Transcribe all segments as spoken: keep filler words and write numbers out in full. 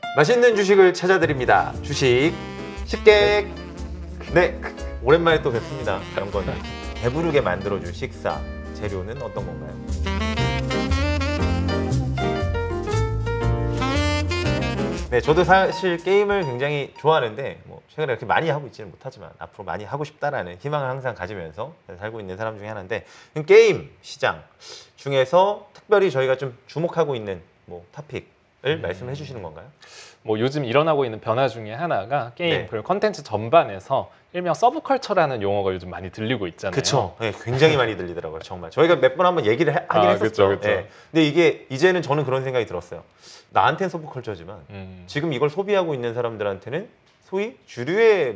맛있는 주식을 찾아드립니다. 주식 식객. 네, 오랜만에 또 뵙습니다. 영건님. 배부르게 만들어줄 식사 재료는 어떤 건가요? 네, 저도 사실 게임을 굉장히 좋아하는데 뭐 최근에 그렇게 많이 하고 있지는 못하지만 앞으로 많이 하고 싶다라는 희망을 항상 가지면서 살고 있는 사람 중에 하나인데, 게임 시장 중에서 특별히 저희가 좀 주목하고 있는 뭐 토픽을 음. 말씀해 주시는 건가요? 뭐 요즘 일어나고 있는 변화 중에 하나가 게임 네. 그리고 컨텐츠 전반에서 일명 서브컬처라는 용어가 요즘 많이 들리고 있잖아요. 그렇죠. 네, 굉장히 많이 들리더라고요. 정말 저희가 몇 번 한번 얘기를 하, 하긴 아, 했었죠. 그쵸, 그쵸. 네. 근데 이게 이제는 저는 그런 생각이 들었어요. 나한테는 서브컬처지만 음. 지금 이걸 소비하고 있는 사람들한테는 소위 주류의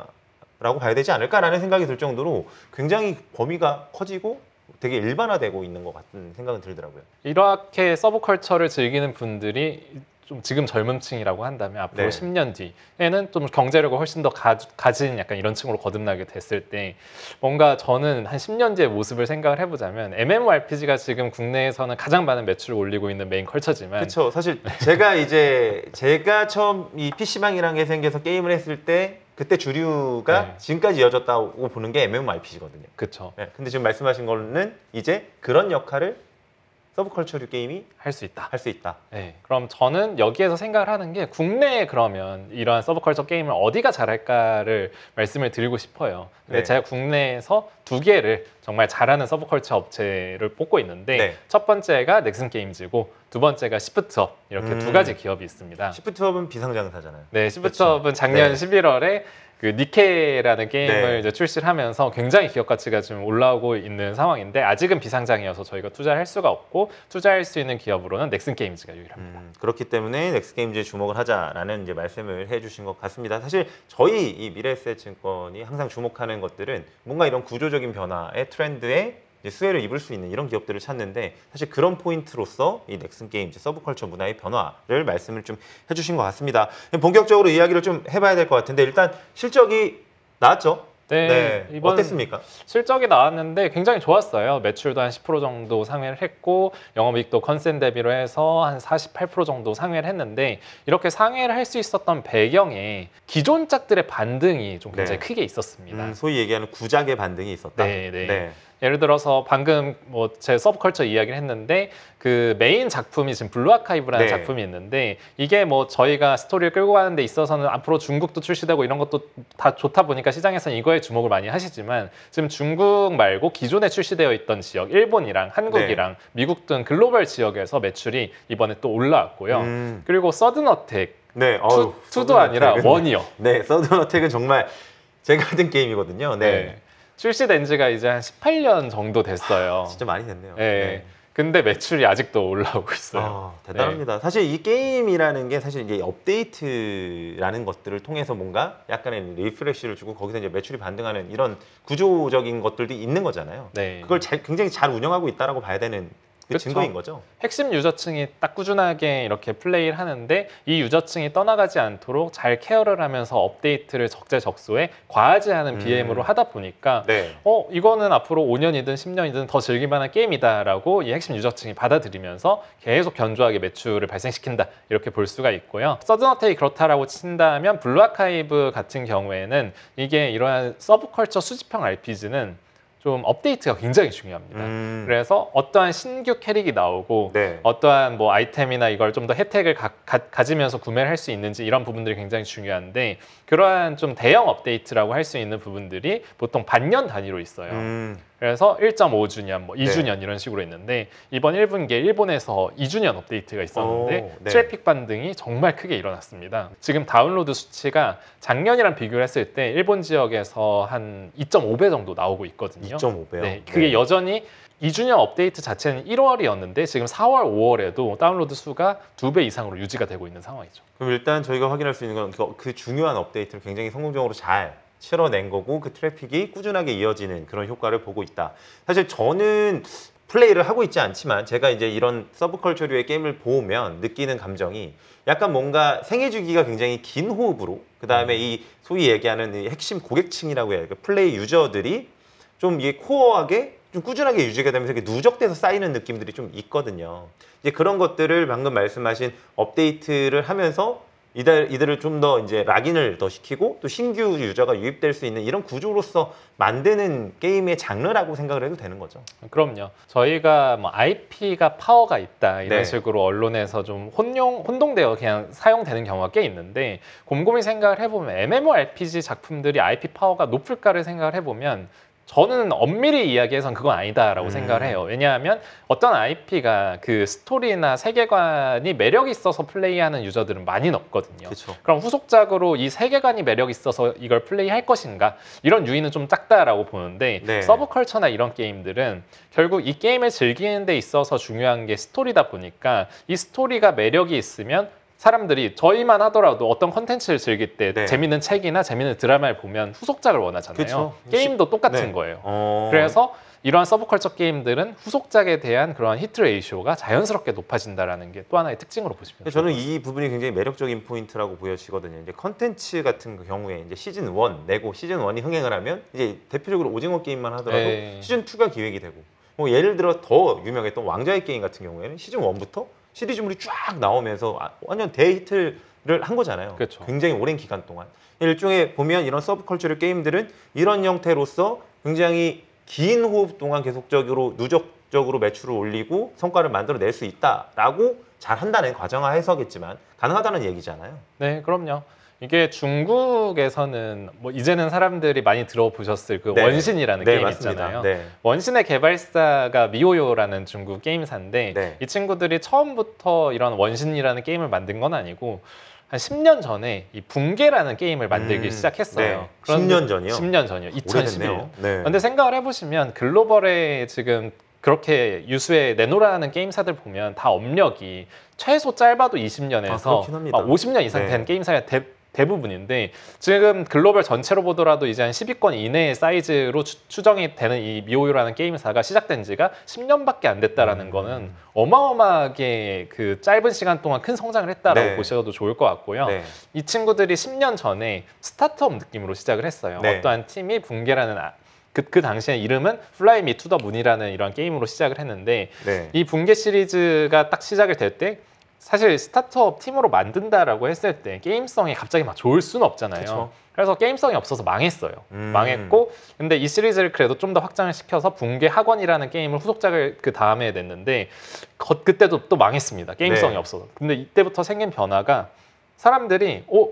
문화라고 봐야 되지 않을까라는 생각이 들 정도로 굉장히 범위가 커지고 되게 일반화되고 있는 것 같은 생각은 들더라고요. 이렇게 서브컬처를 즐기는 분들이 좀 지금 젊은 층이라고 한다면 앞으로 네. 십 년 뒤에는 좀 경제력을 훨씬 더 가, 가진 약간 이런 층으로 거듭나게 됐을 때, 뭔가 저는 한 십 년 뒤의 모습을 생각을 해보자면 엠엠오알피지가 지금 국내에서는 가장 많은 매출을 올리고 있는 메인 컬처지만, 그렇죠. 사실 제가 이제 제가 처음 이 피씨방이라는 게 생겨서 게임을 했을 때 그때 주류가 네. 지금까지 이어졌다고 보는 게 엠엠오알피지거든요. 그렇죠. 네, 근데 지금 말씀하신 거는 이제 그런 역할을 서브컬처류 게임이 할 수 있다. 할 수 있다. 네, 그럼 저는 여기에서 생각을 하는 게, 국내에 그러면 이러한 서브컬처 게임을 어디가 잘할까를 말씀을 드리고 싶어요. 근데 네. 제가 국내에서 두 개를 정말 잘하는 서브컬처 업체를 뽑고 있는데, 네. 첫 번째가 넥슨 게임즈고 두 번째가 시프트업, 이렇게 음. 두 가지 기업이 있습니다. 시프트업은 비상장사잖아요. 네, 시프트업은 작년 네. 십일월에 그 니케라는 게임을 네. 이제 출시를 하면서 굉장히 기업 가치가 좀 올라오고 있는 상황인데, 아직은 비상장이어서 저희가 투자를 할 수가 없고, 투자할 수 있는 기업으로는 넥슨 게임즈가 유일합니다. 음, 그렇기 때문에 넥스게임즈에 주목을 하자라는 이제 말씀을 해주신 것 같습니다. 사실 저희 이 미래에셋증권이 항상 주목하는 것들은 뭔가 이런 구조적인 변화의 트렌드에 이제 수혜를 입을 수 있는 이런 기업들을 찾는데, 사실 그런 포인트로서 이 넥슨게임즈 서브컬처 문화의 변화를 말씀을 좀 해주신 것 같습니다. 본격적으로 이야기를 좀 해봐야 될 것 같은데, 일단 실적이 나왔죠? 네, 네. 이번 어땠습니까? 실적이 나왔는데 굉장히 좋았어요. 매출도 한 십 퍼센트 정도 상회를 했고, 영업이익도 컨센 대비로 해서 한 사십팔 퍼센트 정도 상회를 했는데, 이렇게 상회를 할 수 있었던 배경에 기존 작들의 반등이 좀 굉장히 네. 크게 있었습니다. 음, 소위 얘기하는 구작의 반등이 있었다. 네, 네. 네. 예를 들어서 방금 뭐 제 서브컬처 이야기를 했는데, 그 메인 작품이 지금 블루 아카이브라는 네. 작품이 있는데, 이게 뭐 저희가 스토리를 끌고 가는 데 있어서는 앞으로 중국도 출시되고 이런 것도 다 좋다 보니까 시장에서는 이거에 주목을 많이 하시지만, 지금 중국 말고 기존에 출시되어 있던 지역, 일본이랑 한국이랑 네. 미국 등 글로벌 지역에서 매출이 이번에 또 올라왔고요. 음. 그리고 서든어택 네. 어우, 투도 아니라 서든어택은- 원이요. 네, 서든어택은 정말 제가 하던 게임이거든요. 네. 네. 출시된 지가 이제 한 십팔 년 정도 됐어요. 진짜 많이 됐네요. 네. 근데 매출이 아직도 올라오고 있어요. 아, 대단합니다. 네. 사실 이 게임이라는 게 사실 이제 업데이트라는 것들을 통해서 뭔가 약간의 리프레시를 주고 거기서 이제 매출이 반등하는 이런 구조적인 것들도 있는 거잖아요. 네. 그걸 잘, 굉장히 잘 운영하고 있다라고 봐야 되는 그 그쵸. 증거인 거죠. 핵심 유저층이 딱 꾸준하게 이렇게 플레이를 하는데, 이 유저층이 떠나가지 않도록 잘 케어를 하면서 업데이트를 적재적소에 과하지 않은 음. 비엠으로 하다 보니까 네. 어 이거는 앞으로 오 년이든 십 년이든 더 즐길만한 게임이다라고 이 핵심 유저층이 받아들이면서 계속 견조하게 매출을 발생시킨다, 이렇게 볼 수가 있고요. 서든어택이 그렇다라고 친다면, 블루 아카이브 같은 경우에는 이게 이러한 서브컬처 수집형 알피지는 좀 업데이트가 굉장히 중요합니다. 음. 그래서 어떠한 신규 캐릭이 나오고 네. 어떠한 뭐 아이템이나 이걸 좀 더 혜택을 가, 가, 지면서 구매를 할 수 있는지, 이런 부분들이 굉장히 중요한데, 그러한 좀 대형 업데이트라고 할 수 있는 부분들이 보통 반년 단위로 있어요. 음. 그래서 일 점 오 주년, 뭐 이 네. 주년 이런 식으로 있는데, 이번 일 분기에 일본에서 이 주년 업데이트가 있었는데 오, 네. 트래픽 반등이 정말 크게 일어났습니다. 지금 다운로드 수치가 작년이랑 비교를 했을 때 일본 지역에서 한 이 점 오 배 정도 나오고 있거든요. 이 점 오 배요? 네, 그게 네. 여전히 이 주년 업데이트 자체는 일월이었는데 지금 사월, 오월에도 다운로드 수가 두 배 이상으로 유지가 되고 있는 상황이죠. 그럼 일단 저희가 확인할 수 있는 건 그, 그 중요한 업데이트를 굉장히 성공적으로 잘 실어낸 거고, 그 트래픽이 꾸준하게 이어지는 그런 효과를 보고 있다. 사실 저는 플레이를 하고 있지 않지만 제가 이제 이런 서브컬처류의 게임을 보면 느끼는 감정이 약간 뭔가 생애 주기가 굉장히 긴 호흡으로, 그 다음에 이 소위 얘기하는 이 핵심 고객층이라고 해야 될까, 플레이 유저들이 좀 이게 코어하게 좀 꾸준하게 유지가 되면서 이렇게 누적돼서 쌓이는 느낌들이 좀 있거든요. 이제 그런 것들을 방금 말씀하신 업데이트를 하면서 이들, 이들을 좀 더 이제 락인을 더 시키고 또 신규 유저가 유입될 수 있는 이런 구조로서 만드는 게임의 장르라고 생각을 해도 되는 거죠. 그럼요. 저희가 뭐 아이피가 파워가 있다 이런 네. 식으로 언론에서 좀 혼용, 혼동되어 그냥 사용되는 경우가 꽤 있는데 곰곰이 생각을 해보면 엠엠오알피지 작품들이 아이피 파워가 높을까를 생각을 해보면 저는 엄밀히 이야기해선 그건 아니다라고 음. 생각을 해요. 왜냐하면 어떤 아이피가 그 스토리나 세계관이 매력 있어서 플레이하는 유저들은 많이 없거든요. 그렇죠. 그럼 후속작으로 이 세계관이 매력 있어서 이걸 플레이할 것인가 이런 유의는 좀 작다라고 보는데 네. 서브컬처나 이런 게임들은 결국 이 게임을 즐기는 데 있어서 중요한 게 스토리다 보니까 이 스토리가 매력이 있으면 사람들이 저희만 하더라도 어떤 컨텐츠를 즐길 때 네. 재밌는 책이나 재밌는 드라마를 보면 후속작을 원하잖아요. 그쵸. 게임도 똑같은 네. 거예요. 어... 그래서 이러한 서브컬처 게임들은 후속작에 대한 그러한 히트 레이쇼가 자연스럽게 높아진다는 게 또 하나의 특징으로 보시면 저는 이 부분이 굉장히 매력적인 포인트라고 보여지거든요. 이제 컨텐츠 같은 경우에 이제 시즌 일 내고 시즌 일이 흥행을 하면 이제 대표적으로 오징어 게임만 하더라도 네. 시즌 이가 기획이 되고 뭐 예를 들어 더 유명했던 왕좌의 게임 같은 경우에는 시즌 일부터 시리즈물이 쫙 나오면서 완전 대히트를 한 거잖아요. 그렇죠. 굉장히 오랜 기간 동안. 일종의 보면 이런 서브컬처럴 게임들은 이런 형태로서 굉장히 긴 호흡 동안 계속적으로 누적적으로 매출을 올리고 성과를 만들어낼 수 있다라고 잘 한다는 과정화 해석이겠지만 가능하다는 얘기잖아요. 네, 그럼요. 이게 중국에서는 뭐 이제는 사람들이 많이 들어보셨을 그 네. 원신이라는 네, 게임 맞습니다. 있잖아요. 네. 원신의 개발사가 미호요라는 중국 게임사인데 네. 이 친구들이 처음부터 이런 원신이라는 게임을 만든 건 아니고 한 십 년 전에 이 붕괴라는 게임을 만들기 음, 시작했어요. 네. 십 년 전이요? 십 년 전이요. 이천십일 년. 네. 근데 생각을 해보시면 글로벌에 지금 그렇게 유수에 내놓으라는 게임사들 보면 다 업력이 최소 짧아도 이십 년에서 아, 그렇긴 합니다. 오십 년 이상 네. 된 게임사가 대, 대부분인데 지금 글로벌 전체로 보더라도 이제 한 십 위권 이내의 사이즈로 추, 추정이 되는 이 미호요라는 게임사가 시작된 지가 십 년밖에 안 됐다라는 음. 거는 어마어마하게 그 짧은 시간 동안 큰 성장을 했다라고 네. 보셔도 좋을 것 같고요. 네. 이 친구들이 십 년 전에 스타트업 느낌으로 시작을 했어요. 네. 어떠한 팀이 붕괴라는 아, 그, 그 당시에 이름은 Fly Me to the Moon이라는 이런 게임으로 시작을 했는데 네. 이 붕괴 시리즈가 딱 시작이 될 때 사실 스타트업 팀으로 만든다라고 했을 때 게임성이 갑자기 막 좋을 수는 없잖아요. 그쵸. 그래서 게임성이 없어서 망했어요. 음. 망했고 근데 이 시리즈를 그래도 좀 더 확장을 시켜서 붕괴 학원이라는 게임을 후속작을 그 다음에 냈는데 거, 그때도 또 망했습니다. 게임성이 네. 없어서. 근데 이때부터 생긴 변화가 사람들이 어?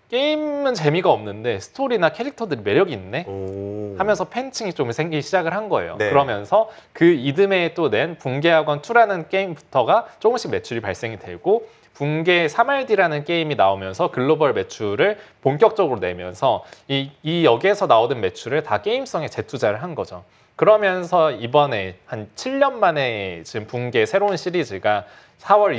게임은 재미가 없는데 스토리나 캐릭터들이 매력이 있네? 오. 하면서 팬층이 좀 생기기 시작을 한 거예요. 네. 그러면서 그 이듬해에 또 낸 붕괴학원 이라는 게임부터가 조금씩 매출이 발생이 되고 붕괴 삼 알디라는 게임이 나오면서 글로벌 매출을 본격적으로 내면서 이, 이 역에서 나오던 매출을 다 게임성에 재투자를 한 거죠. 그러면서 이번에 한 칠 년 만에 지금 붕괴 새로운 시리즈가 사월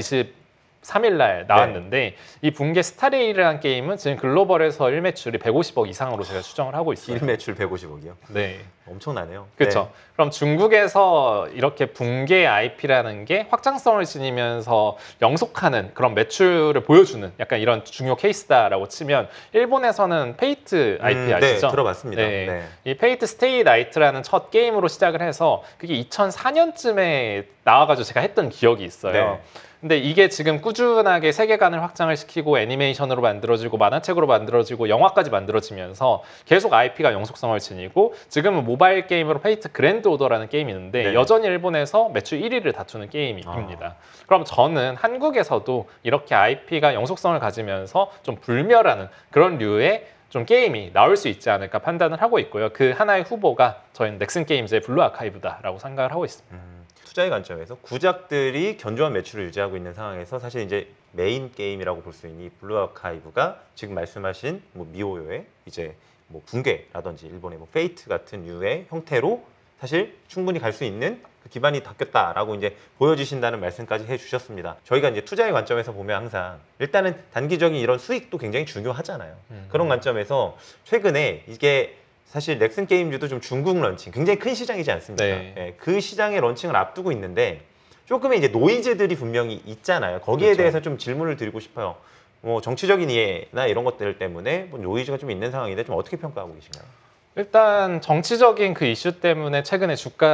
이십삼 일 날 나왔는데 네. 이 붕괴 스타레일이라는 게임은 지금 글로벌에서 일 매출이 백오십억 이상으로 제가 추정을 하고 있어요. 일 매출 백오십억이요? 네. 엄청나네요. 그렇죠. 네. 그럼 중국에서 이렇게 붕괴 아이피라는 게 확장성을 지니면서 영속하는 그런 매출을 보여주는 약간 이런 중요 케이스다라고 치면 일본에서는 페이트 아이피 음, 아시죠? 네, 들어봤습니다. 네. 네. 이 페이트 스테이 나이트라는 첫 게임으로 시작을 해서 그게 이천사 년쯤에 나와가지고 제가 했던 기억이 있어요. 네. 근데 이게 지금 꾸준하게 세계관을 확장을 시키고 애니메이션으로 만들어지고 만화책으로 만들어지고 영화까지 만들어지면서 계속 아이피가 영속성을 지니고 지금은 모바일 게임으로 페이트 그랜드 오더라는 게임이 있는데 네. 여전히 일본에서 매출 일 위를 다투는 게임입니다. 아. 그럼 저는 한국에서도 이렇게 아이피가 영속성을 가지면서 좀 불멸하는 그런 류의 좀 게임이 나올 수 있지 않을까 판단을 하고 있고요. 그 하나의 후보가 저희는 넥슨 게임즈의 블루 아카이브다라고 생각을 하고 있습니다. 음, 투자의 관점에서 구작들이 견조한 매출을 유지하고 있는 상황에서 사실 이제 메인 게임이라고 볼 수 있는 이 블루 아카이브가 지금 말씀하신 뭐 미호요의 이제 뭐 붕괴라든지 일본의 뭐 페이트 같은 류의 형태로 사실 충분히 갈 수 있는 그 기반이 닦였다라고 이제 보여주신다는 말씀까지 해주셨습니다. 저희가 이제 투자의 관점에서 보면 항상 일단은 단기적인 이런 수익도 굉장히 중요하잖아요. 음. 그런 관점에서 최근에 이게 사실 넥슨 게임즈도 좀 중국 런칭 굉장히 큰 시장이지 않습니까? 네. 예, 그 시장의 런칭을 앞두고 있는데 조금의 이제 노이즈들이 분명히 있잖아요. 거기에 그렇죠. 대해서 좀 질문을 드리고 싶어요. 뭐 정치적인 이해나 이런 것들 때문에 뭐 노이즈가 좀 있는 상황인데 좀 어떻게 평가하고 계신가요? 일단 정치적인 그 이슈 때문에 최근에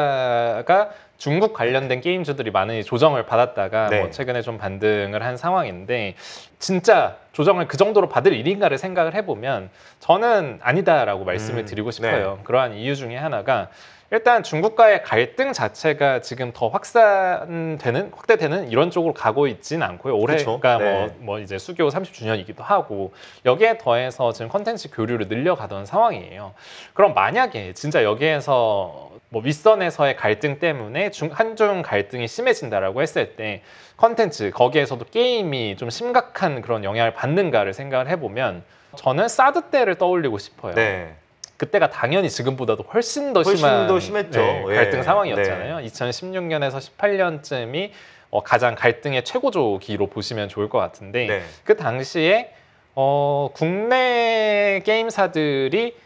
주가가 중국 관련된 게임주들이 많이 조정을 받았다가 네. 뭐 최근에 좀 반등을 한 상황인데 진짜 조정을 그 정도로 받을 일인가를 생각을 해보면 저는 아니다라고 말씀을 음, 드리고 싶어요. 네. 그러한 이유 중에 하나가 일단 중국과의 갈등 자체가 지금 더 확산되는 확대되는 이런 쪽으로 가고 있진 않고요. 올해가 그쵸. 네. 뭐, 뭐 이제 수교 삼십 주년이기도 하고 여기에 더해서 지금 컨텐츠 교류를 늘려가던 상황이에요. 그럼 만약에 진짜 여기에서 뭐 윗선에서의 갈등 때문에 중, 한중 갈등이 심해진다라고 했을 때 컨텐츠 거기에서도 게임이 좀 심각한 그런 영향을 받는가를 생각을 해보면 저는 사드 때를 떠올리고 싶어요. 네. 그때가 당연히 지금보다도 훨씬 더 훨씬 심한 더 심했죠. 네, 예. 갈등 상황이었잖아요. 이천십육 년에서 십팔 년쯤이 어, 가장 갈등의 최고조기로 보시면 좋을 것 같은데 네. 그 당시에 어, 국내 게임사들이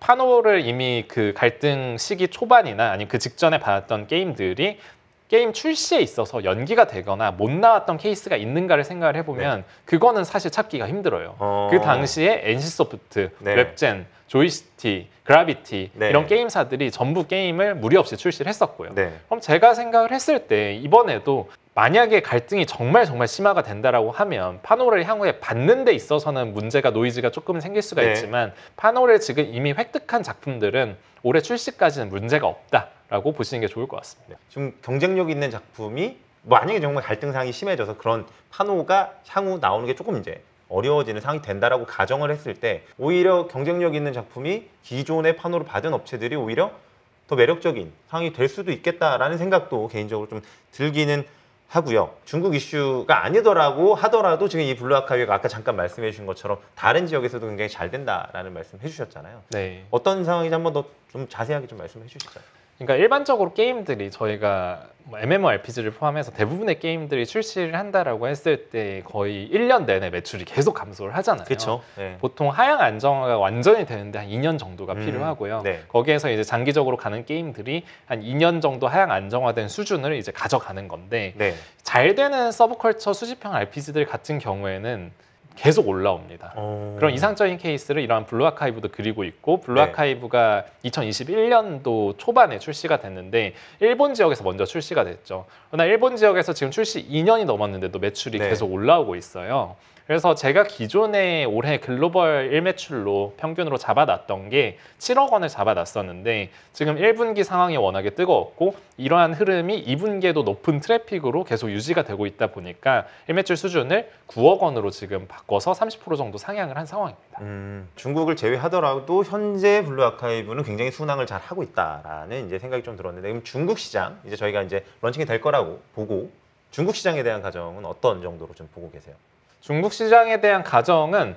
판호를 이미 그 갈등 시기 초반이나 아니면 그 직전에 받았던 게임들이 게임 출시에 있어서 연기가 되거나 못 나왔던 케이스가 있는가를 생각을 해보면 네. 그거는 사실 찾기가 힘들어요. 어... 그 당시에 엔씨소프트, 네. 웹젠, 조이스티, 그라비티 네. 이런 게임사들이 전부 게임을 무리 없이 출시를 했었고요. 네. 그럼 제가 생각을 했을 때 이번에도 만약에 갈등이 정말 정말 심화가 된다라고 하면 판호를 향후에 받는 데 있어서는 문제가 노이즈가 조금 생길 수가 네. 있지만 판호를 지금 이미 획득한 작품들은 올해 출시까지는 문제가 없다라고 보시는 게 좋을 것 같습니다. 지금 경쟁력 있는 작품이 만약에 정말 갈등 상황이 심해져서 그런 판호가 향후 나오는 게 조금 이제 어려워지는 상황이 된다라고 가정을 했을 때 오히려 경쟁력 있는 작품이 기존의 판호를 받은 업체들이 오히려 더 매력적인 상황이 될 수도 있겠다라는 생각도 개인적으로 좀 들기는 하고요. 중국 이슈가 아니더라고 하더라도 지금 이 블루 아카이브가 아까 잠깐 말씀해 주신 것처럼 다른 지역에서도 굉장히 잘 된다라는 말씀 해주셨잖아요. 네. 어떤 상황인지 한번 더 좀 자세하게 좀 말씀해 주시죠. 그러니까 일반적으로 게임들이 저희가 뭐 엠엠오알피지를 포함해서 대부분의 게임들이 출시를 한다라고 했을 때 거의 일 년 내내 매출이 계속 감소를 하잖아요. 그렇죠. 네. 보통 하향 안정화가 완전히 되는데 한 이 년 정도가 음, 필요하고요. 네. 거기에서 이제 장기적으로 가는 게임들이 한 이 년 정도 하향 안정화된 수준을 이제 가져가는 건데 네. 잘 되는 서브컬처 수집형 알피지들 같은 경우에는 계속 올라옵니다. 어... 그런 이상적인 케이스를 이러한 블루 아카이브도 그리고 있고 블루 네. 아카이브가 이천이십일 년도 초반에 출시가 됐는데 일본 지역에서 먼저 출시가 됐죠. 그러나 일본 지역에서 지금 출시 이 년이 넘었는데도 매출이 네. 계속 올라오고 있어요. 그래서 제가 기존에 올해 글로벌 일 매출로 평균으로 잡아놨던 게 칠억 원을 잡아놨었는데 지금 일 분기 상황이 워낙에 뜨거웠고 이러한 흐름이 이 분기에도 높은 트래픽으로 계속 유지가 되고 있다 보니까 일 매출 수준을 구억 원으로 지금 바꿔서 삼십 퍼센트 정도 상향을 한 상황입니다. 음, 중국을 제외하더라도 현재 블루 아카이브는 굉장히 순항을 잘 하고 있다라는 이제 생각이 좀 들었는데 그럼 중국 시장 이제 저희가 이제 런칭이 될 거라고 보고 중국 시장에 대한 가정은 어떤 정도로 좀 보고 계세요? 중국 시장에 대한 가정은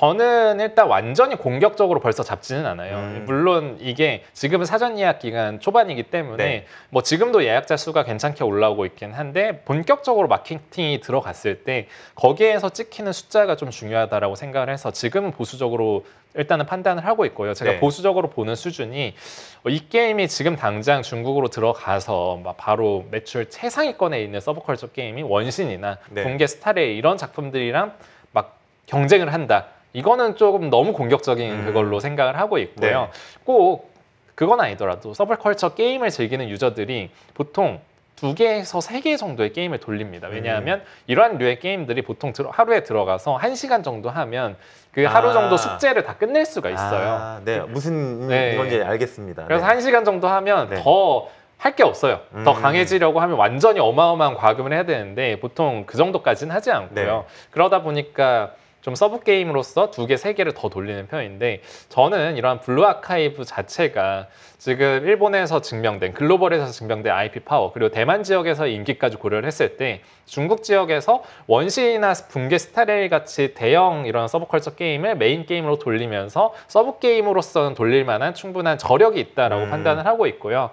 저는 일단 완전히 공격적으로 벌써 잡지는 않아요. 음. 물론 이게 지금은 사전 예약 기간 초반이기 때문에 네. 뭐 지금도 예약자 수가 괜찮게 올라오고 있긴 한데 본격적으로 마케팅이 들어갔을 때 거기에서 찍히는 숫자가 좀 중요하다라고 생각을 해서 지금은 보수적으로 일단은 판단을 하고 있고요. 제가 네. 보수적으로 보는 수준이 이 게임이 지금 당장 중국으로 들어가서 막 바로 매출 최상위권에 있는 서브컬처 게임이 원신이나 네. 동계 스타레이 이런 작품들이랑 막 경쟁을 한다. 이거는 조금 너무 공격적인 음. 그걸로 생각을 하고 있고요. 네. 꼭 그건 아니더라도 서브컬처 게임을 즐기는 유저들이 보통 두 개에서 세 개 정도의 게임을 돌립니다. 왜냐하면 음. 이러한 류의 게임들이 보통 들어, 하루에 들어가서 한 시간 정도 하면 그 하루 아. 정도 숙제를 다 끝낼 수가 있어요. 아, 네, 무슨 네. 건지 알겠습니다. 그래서 네. 한 시간 정도 하면 네. 더 할 게 없어요. 음. 더 강해지려고 하면 완전히 어마어마한 과금을 해야 되는데 보통 그 정도까지는 하지 않고요. 네. 그러다 보니까 좀 서브 게임으로서 두 개, 세 개를 더 돌리는 편인데 저는 이러한 블루 아카이브 자체가 지금 일본에서 증명된 글로벌에서 증명된 아이피 파워 그리고 대만 지역에서의 인기까지 고려를 했을 때 중국 지역에서 원시나 붕괴 스타레일 같이 대형 이런 서브컬처 게임을 메인 게임으로 돌리면서 서브 게임으로서는 돌릴 만한 충분한 저력이 있다라고 음. 판단을 하고 있고요.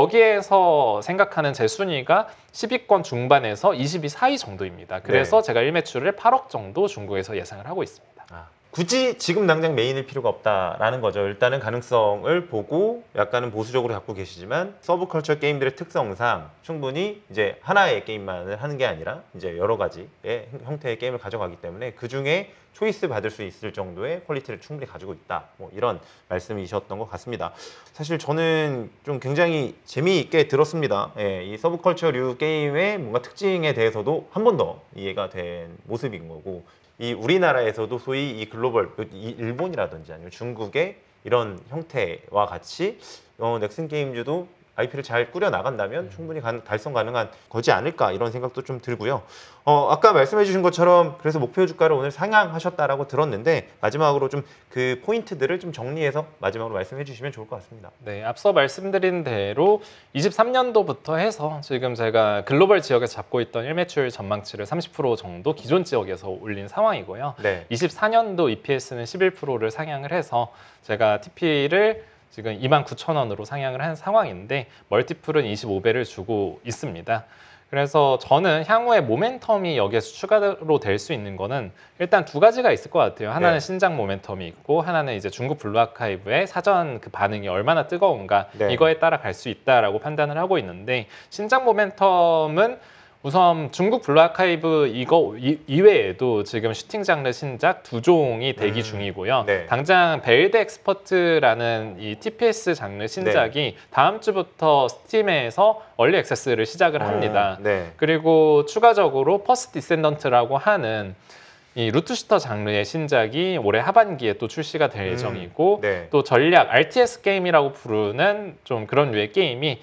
거기에서 생각하는 제 순위가 십 위권 중반에서 이십 위 사이 정도입니다. 그래서 네. 제가 일 매출을 팔억 정도 중국에서 예상을 하고 있습니다. 아, 굳이 지금 당장 메인일 필요가 없다라는 거죠. 일단은 가능성을 보고 약간은 보수적으로 갖고 계시지만 서브컬처 게임들의 특성상 충분히 이제 하나의 게임만을 하는 게 아니라 이제 여러 가지의 형태의 게임을 가져가기 때문에 그 중에 초이스 받을 수 있을 정도의 퀄리티를 충분히 가지고 있다. 뭐 이런 말씀이셨던 것 같습니다. 사실 저는 좀 굉장히 재미있게 들었습니다. 예, 이 서브컬처류 게임의 뭔가 특징에 대해서도 한 번 더 이해가 된 모습인 거고, 이 우리나라에서도 소위 이 글로벌, 이 일본이라든지 아니면 중국의 이런 형태와 같이 어, 넥슨 게임즈도 아이피를 잘 꾸려 나간다면 충분히 가, 달성 가능한 거지 않을까 이런 생각도 좀 들고요. 어, 아까 말씀해 주신 것처럼 그래서 목표 주가를 오늘 상향하셨다라고 들었는데 마지막으로 좀 그 포인트들을 좀 정리해서 마지막으로 말씀해 주시면 좋을 것 같습니다. 네, 앞서 말씀드린 대로 이십삼 년도부터 해서 지금 제가 글로벌 지역에서 잡고 있던 일 매출 전망치를 삼십 퍼센트 정도 기존 지역에서 올린 상황이고요. 네. 이십사 년도 이피에스는 십일 퍼센트를 상향을 해서 제가 티피를 지금 이만 구천 원으로 상향을 한 상황인데 멀티플은 이십오 배를 주고 있습니다. 그래서 저는 향후에 모멘텀이 여기에서 추가로 될 수 있는 거는 일단 두 가지가 있을 것 같아요. 하나는 네. 신작 모멘텀이 있고 하나는 이제 중국 블루 아카이브의 사전 그 반응이 얼마나 뜨거운가 네. 이거에 따라 갈 수 있다라고 판단을 하고 있는데, 신작 모멘텀은 우선 중국 블루 아카이브 이거 이- 이외에도 지금 슈팅 장르 신작 두 종이 대기 음, 중이고요. 네. 당장 베일드 엑스퍼트라는 이 티피에스 장르 신작이 다음 주부터 스팀에서 얼리 액세스를 시작을 합니다. 어, 네. 그리고 추가적으로 퍼스트 디센던트라고 하는 이 루트 슈터 장르의 신작이 올해 하반기에 또 출시가 될 음, 예정이고, 네. 또 전략 알티에스 게임이라고 부르는 좀 그런 류의 게임이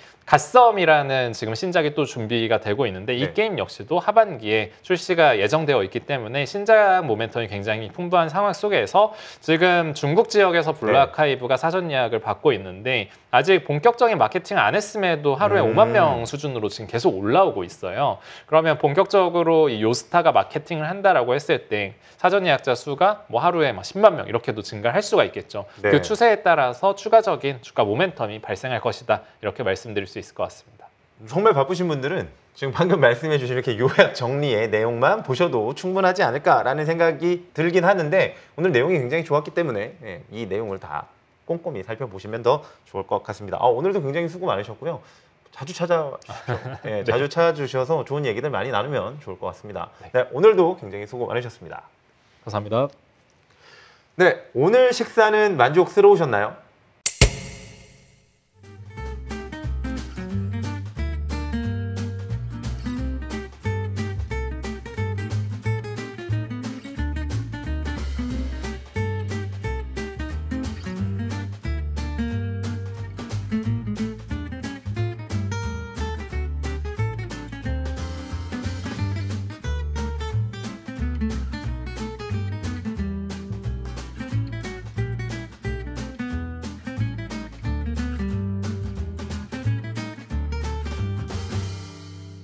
갓썸이라는 지금 신작이 또 준비가 되고 있는데 이 네. 게임 역시도 하반기에 출시가 예정되어 있기 때문에 신작 모멘텀이 굉장히 풍부한 상황 속에서 지금 중국 지역에서 블루 네. 아카이브가 사전 예약을 받고 있는데 아직 본격적인 마케팅 안 했음에도 하루에 음. 오만 명 수준으로 지금 계속 올라오고 있어요. 그러면 본격적으로 이 요스타가 마케팅을 한다라고 했을 때 사전 예약자 수가 뭐 하루에 막 십만 명 이렇게도 증가할 수가 있겠죠. 네. 그 추세에 따라서 추가적인 주가 모멘텀이 발생할 것이다. 이렇게 말씀드릴 수 있을 것 같습니다. 정말 바쁘신 분들은 지금 방금 말씀해 주신 이렇게 요약 정리의 내용만 보셔도 충분하지 않을까라는 생각이 들긴 하는데, 오늘 내용이 굉장히 좋았기 때문에 예, 이 내용을 다 꼼꼼히 살펴보시면 더 좋을 것 같습니다. 아, 오늘도 굉장히 수고 많으셨고요. 자주 찾아주십시오. 예, 자주 찾아주셔서 좋은 얘기들 많이 나누면 좋을 것 같습니다. 네, 오늘도 굉장히 수고 많으셨습니다. 감사합니다. 네, 오늘 식사는 만족스러우셨나요?